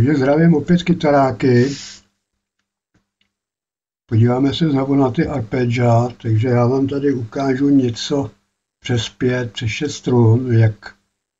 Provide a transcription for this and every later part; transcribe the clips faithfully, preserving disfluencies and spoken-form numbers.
Takže zdravím opět kytaráky. Podíváme se znovu na ty arpeggia, takže já vám tady ukážu něco přes pět, přes šest strun, jak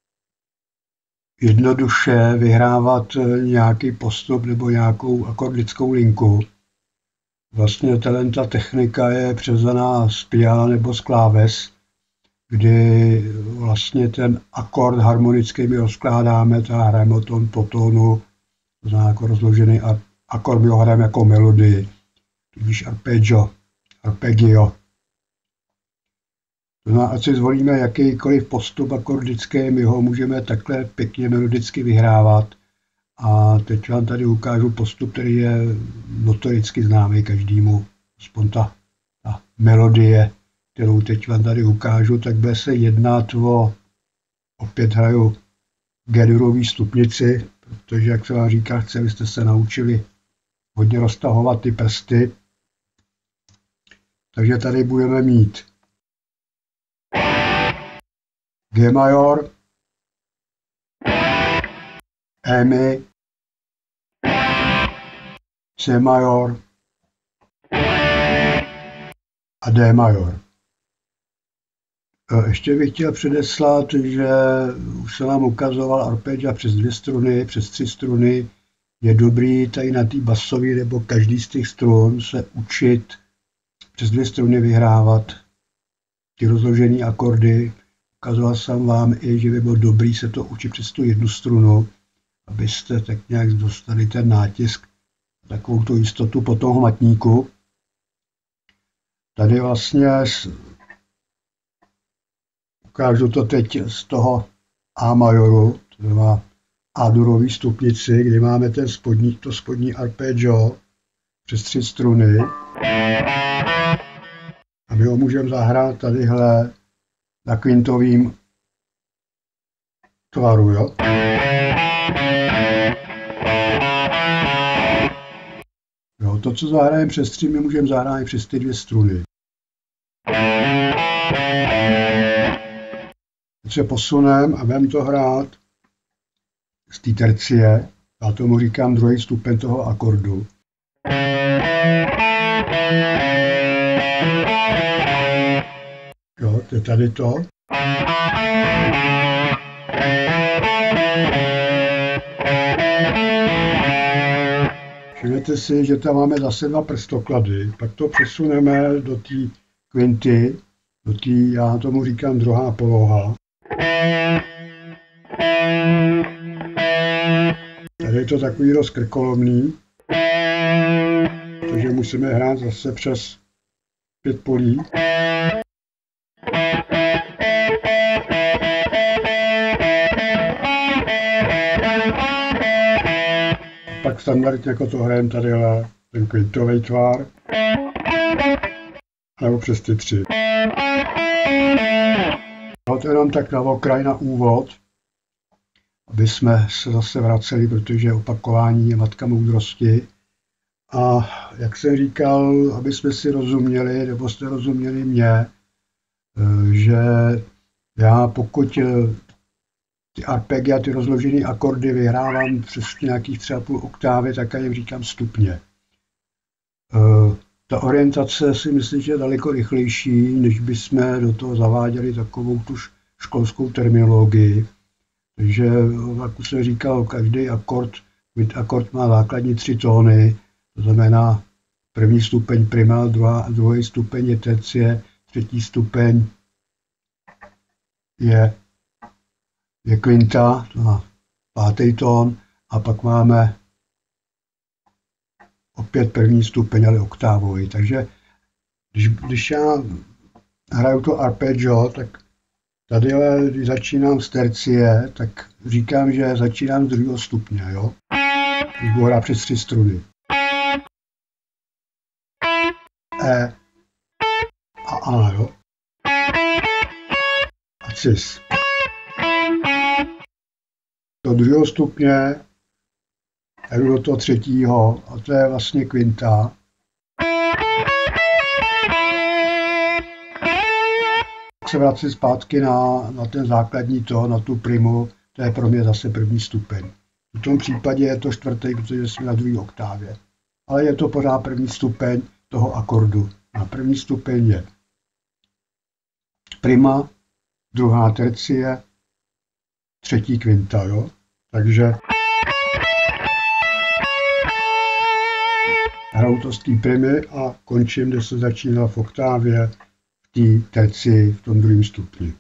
jednoduše vyhrávat nějaký postup nebo nějakou akordickou linku. Vlastně ta technika je převzaná z piana nebo z kláves, kdy vlastně ten akord harmonický my rozkládáme, ta hrajeme o tom po tónu, to znamená jako rozložený akord, my ho hrajeme jako melodii, tudíž arpeggio, arpeggio. To znamená, ať si zvolíme jakýkoliv postup akordický, my ho můžeme takhle pěkně melodicky vyhrávat. A teď vám tady ukážu postup, který je notoricky známý každému, aspoň ta, ta melodie, kterou teď vám tady ukážu, tak bude se jednat o, opět hraju G-durový stupnici, protože, jak se vám říká, chci, abyste se naučili hodně roztahovat ty prsty. Takže tady budeme mít G major, E mi, C major a D major. Ještě bych chtěl předeslat, že už se nám ukazoval arpeggia přes dvě struny, přes tři struny. Je dobrý tady na té basové nebo každý z těch strun se učit přes dvě struny vyhrávat ty rozložené akordy. Ukazoval jsem vám i, že by bylo dobrý se to učit přes tu jednu strunu, abyste tak nějak dostali ten nátisk, takovou tu jistotu po tom hmatníku. Tady vlastně ukážu to teď z toho A majoru, to znamená A-durový stupnici, kdy máme ten spodní, to spodní arpeggio přes tři struny. A my ho můžeme zahrát tadyhle na kvintovým tvaru, jo. Jo, to, co zahrajeme přes tři, my můžeme zahrát přes ty dvě struny. Teď se posuneme a budeme to hrát z té tercie. Já tomu říkám druhý stupeň toho akordu. Jo, to je tady to. Všimněte si, že tam máme zase dva prstoklady, pak to přesuneme do té kvinty, do té, já tomu říkám druhá poloha. Tady je to takový dost krkolomný, takže musíme hrát zase přes pět polí. Pak standardně jako to hrajeme tadyhle, ten kvintový tvar, nebo přes ty tři. To je jenom tak na okraj, na úvod, aby jsme se zase vraceli, protože opakování je matka moudrosti. A jak jsem říkal, aby jsme si rozuměli, nebo jste rozuměli mě, že já pokud ty arpeggia, ty rozložené akordy vyhrávám přes nějakých třeba půl oktávy, tak já jim říkám stupně. Ta orientace si myslím, že je daleko rychlejší, než bychom do toho zaváděli takovou tu školskou terminologii. Takže, jak už jsem říkal, každý akord, akord má základní tři tóny, to znamená první stupeň prima, druhá, druhý stupeň je tercie, třetí stupeň je, je kvinta, to má pátý tón, a pak máme opět první stupeň, ale oktávový. Takže když, když já hraju to arpeggio, tak tady, když začínám z tercie, tak říkám, že začínám z druhého stupně, jo? Když budu hrát přes tři struny. E a A, jo? A cis. Do druhého stupně jdu do toho třetího, a to je vlastně kvinta. Se vracím zpátky na, na ten základní tón, na tu primu, to je pro mě zase první stupeň. V tom případě je to čtvrtý, protože jsme na druhé oktávě. Ale je to pořád první stupeň toho akordu. A první stupeň je prima, druhá tercie, třetí kvinta, jo? Takže hraju to z té primy a končím, kde se začínal v oktávě, v té tercii, v tom druhém stupni.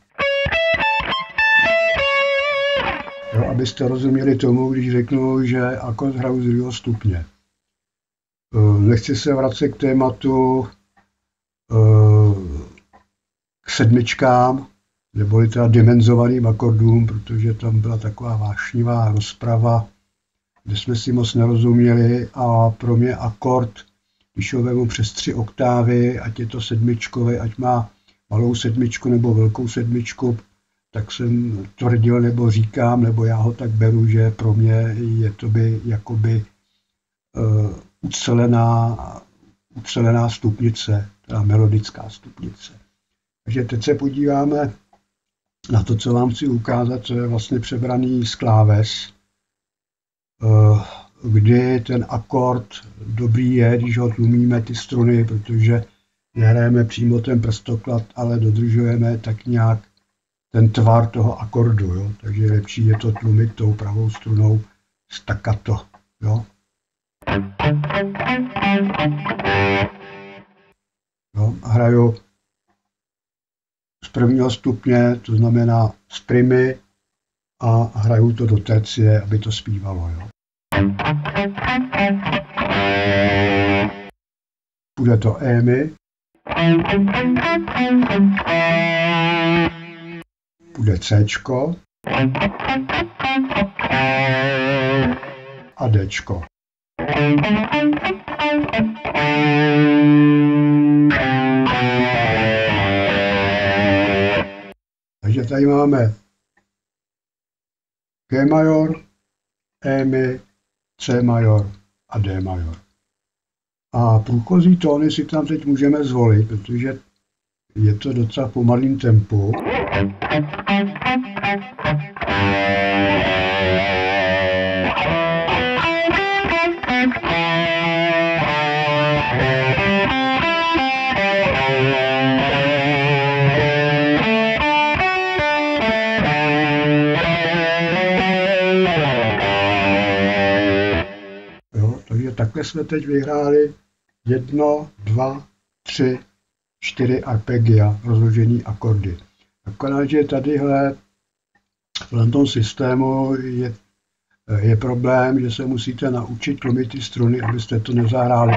Jo, abyste rozuměli tomu, když řeknu, že akord hraju z druhého stupně. Nechci se vracet k tématu k sedmičkám, neboli teda dimenzovaným akordům, protože tam byla taková vášnivá rozprava, kde jsme si moc nerozuměli a pro mě akord, když ho vemu přes tři oktávy, ať je to sedmičkový, ať má malou sedmičku nebo velkou sedmičku, tak jsem tvrdil nebo říkám, nebo já ho tak beru, že pro mě je to by jakoby uh, ucelená, ucelená stupnice, teda melodická stupnice. Takže teď se podíváme na to, co vám chci ukázat, co je vlastně přebraný z kláves, uh, kdy ten akord dobrý je, když ho tlumíme ty struny, protože nehrajeme přímo ten prstoklad, ale dodržujeme tak nějak ten tvar toho akordu, jo? Takže lepší je to tlumit tou pravou strunou staccato, jo? Jo? Hraju z prvního stupně, to znamená z primy, a hraju to do tercie, aby to zpívalo, jo? Bude to émi, bude Cčko a Dčko. Takže tady máme G major, émi, C major a D major. A průchozí tóny si tam teď můžeme zvolit, protože je to docela v pomalým tempu. Jo, takže takhle jsme teď vyhráli jedno, dva, tři, čtyři arpegia, rozložený akordy. Akorát, že tadyhle v tom systému je, je problém, že se musíte naučit tlumit ty struny, abyste to nezahráli.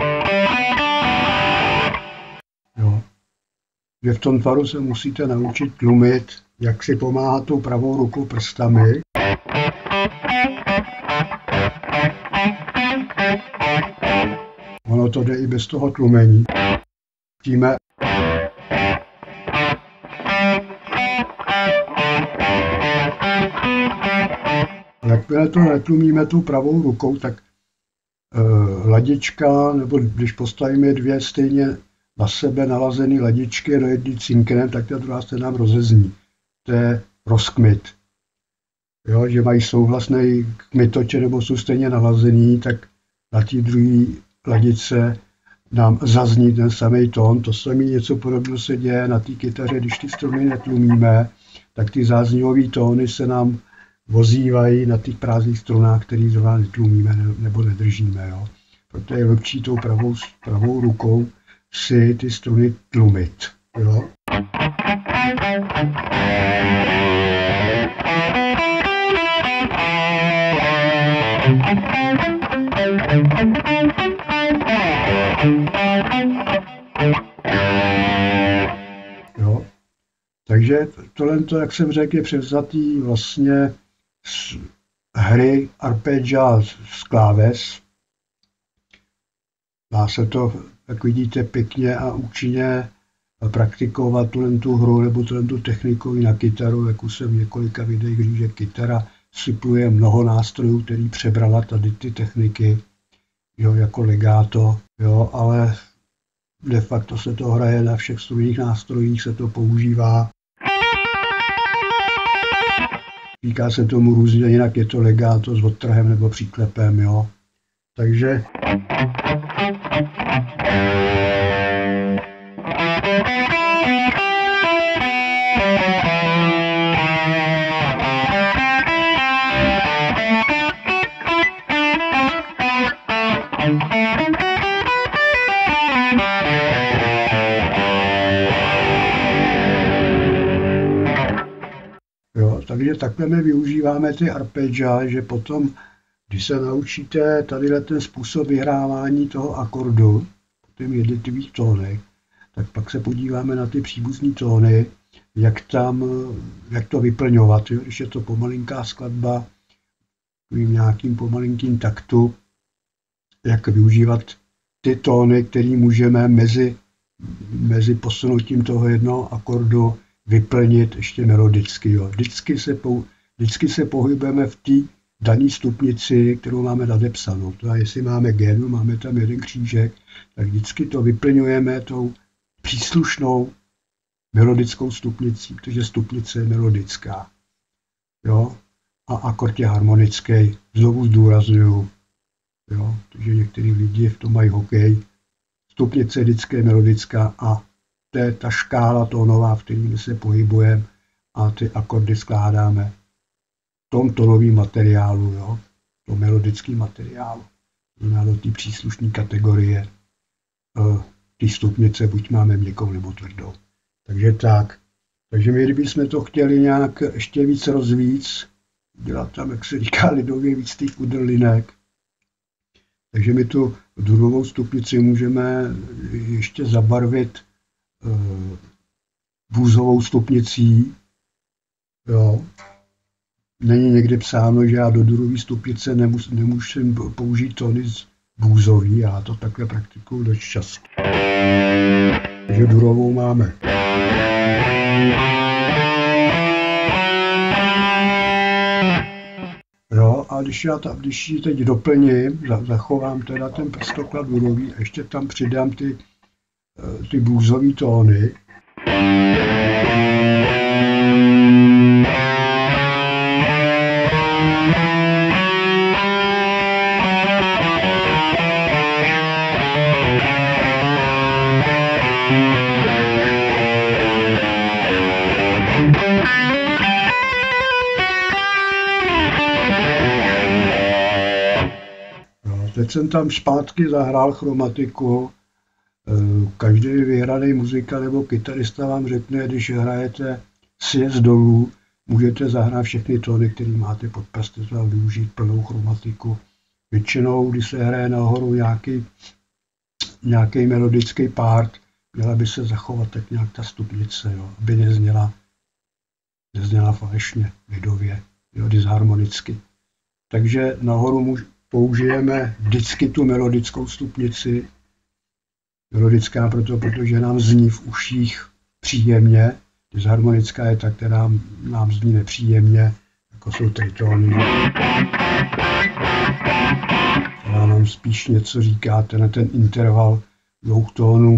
Jo. Že v tom tvaru se musíte naučit tlumit, jak si pomáhat tou pravou rukou prstami. Ono to jde i bez toho tlumení. Víme, jakmile to netlumíme tou pravou rukou, tak uh, ladička, nebo když postavíme dvě stejně na sebe nalazené ladičky do jedné cinknem, tak ta druhá se nám rozezní. To je rozkmit. Jo, že mají souhlasný kmitoče nebo jsou stejně nalazený, tak na té druhé ladice nám zazní ten samý tón. To samé něco podobného se děje na té kytaře, když ty struny netlumíme, tak ty záznivové tóny se nám vozívají na těch prázdných strunách, které zrovna netlumíme nebo nedržíme. Jo. Proto je lepší tou pravou, pravou rukou si ty struny tlumit. Jo. Jo. Takže tohle, jak jsem řekl, je převzatý vlastně z hry arpeggia z kláves. Dá se to, jak vidíte, pěkně a účinně praktikovat tu hru nebo tu techniku i na kytaru, jak už jsem v několika videích říkal, že kytara supluje mnoho nástrojů, který přebrala tady ty techniky, jo, jako legato, jo, ale de facto se to hraje na všech strunných nástrojích, se to používá. Říká se tomu různě, jinak je to legato s odtrhem nebo příklepem, jo. Takže Jo, takže takhle my využíváme ty arpeggia, že potom, když se naučíte tadyhle ten způsob vyhrávání toho akordu po těch jednotlivých tónech, tak pak se podíváme na ty příbuzné tóny, jak tam, jak to vyplňovat, jo? Když je to pomalinká skladba, v nějakým pomalinkým taktu, jak využívat ty tóny, které můžeme mezi, mezi posunutím toho jednoho akordu vyplnit ještě melodicky. Jo. Vždycky, se pou, vždycky se pohybujeme v té dané stupnici, kterou máme nadepsanou. To a jestli máme G, máme tam jeden křížek, tak vždycky to vyplňujeme tou příslušnou melodickou stupnicí, protože stupnice je melodická. Jo. A akord je harmonický. Znovu zdůraznuju, jo, protože některý lidi v tom mají hokej. Stupnice je vždycky melodická a to je ta škála tónová, v které se pohybujeme a ty akordy skládáme v tom tónovém materiálu, jo, v tom melodickém materiálu. Znamená do té příslušné kategorie ty stupnice, buď máme měkkou nebo tvrdou. Takže tak. Takže my, kdybychom to chtěli nějak ještě víc rozvíc, dělat tam, jak se říká lidově, víc těch kudrlinek, takže my tu druhovou stupnici můžeme ještě zabarvit bůzovou stupnicí. Jo. Není někde psáno, že já do druhové stupnice nemus, nemusím použít tóny z bůzový, já to takhle praktikuju dost často. Takže druhovou máme. Jo, a když já ta, když ji teď doplním, zachovám teda ten prstoklad durový a ještě tam přidám ty ty bluesové tóny. No, teď jsem tam zpátky zahrál chromatiku. Každý vyhraný muzika nebo kytarista vám řekne, když hrajete sjezd dolů, můžete zahrát všechny tóny, které máte pod prsty, a využít plnou chromatiku. Většinou, když se hraje nahoru nějaký, nějaký melodický part, měla by se zachovat tak nějak ta stupnice, jo, aby nezněla, nezněla falešně, lidově, jo, disharmonicky. Takže nahoru použijeme vždycky tu melodickou stupnici. Melodická proto, protože nám zní v uších příjemně, disharmonická je ta, která nám zní nepříjemně, jako jsou tritóny. Která nám spíš něco říká, ten, ten interval dvou tónů.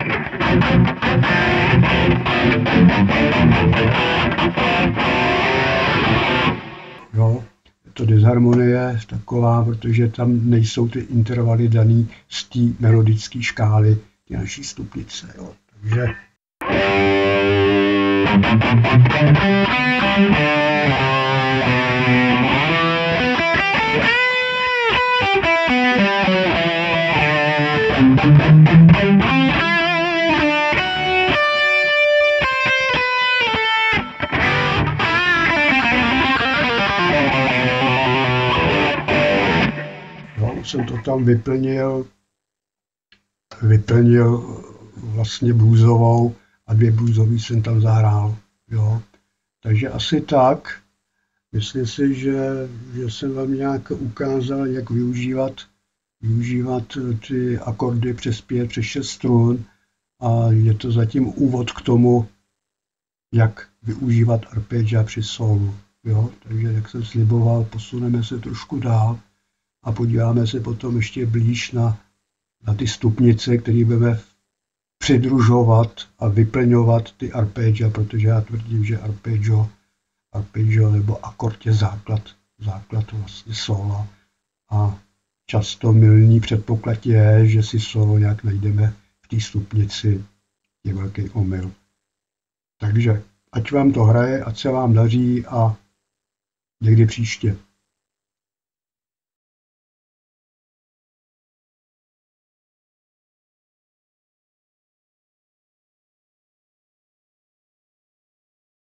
Jo, to disharmonie taková, protože tam nejsou ty intervaly daný z té melodické škály, ty naší stupnice. Jo. Takže jsem to tam vyplnil, vyplnil vlastně bluesovou a dvě bluesový jsem tam zahrál. Jo. Takže asi tak. Myslím si, že, že jsem vám nějak ukázal, jak využívat, využívat ty akordy přes pět, přes šest strun a je to zatím úvod k tomu, jak využívat arpeggia při solu. Jo. Takže jak jsem sliboval, posuneme se trošku dál a podíváme se potom ještě blíž na, na ty stupnice, které budeme přidružovat a vyplňovat ty arpeggia, protože já tvrdím, že arpeggio, arpeggio nebo akord je základ, základ vlastně sóla. A často mylný předpoklad je, že si solo nějak najdeme v té stupnici. Je velký omyl. Takže ať vám to hraje, ať se vám daří a někdy příště.